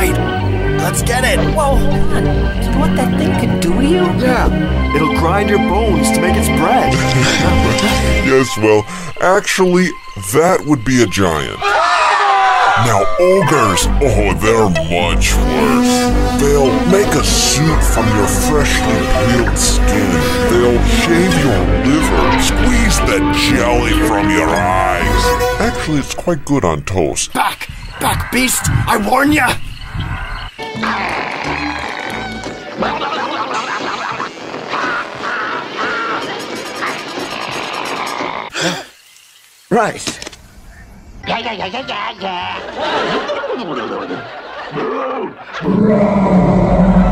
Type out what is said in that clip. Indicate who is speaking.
Speaker 1: right. Let's get it.
Speaker 2: Whoa, hold on. Do you know what that thing could do to you?
Speaker 1: Yeah, it'll grind your bones to make its bread.
Speaker 3: Yes, well, actually, that would be a giant. Now, ogres, they're much worse. They'll make a suit from your freshly peeled skin. They'll shave your liver, squeeze the jelly from your eyes. Actually, it's quite good on toast.
Speaker 1: Back, beast! I warn ya!
Speaker 2: Right.
Speaker 4: Yeah.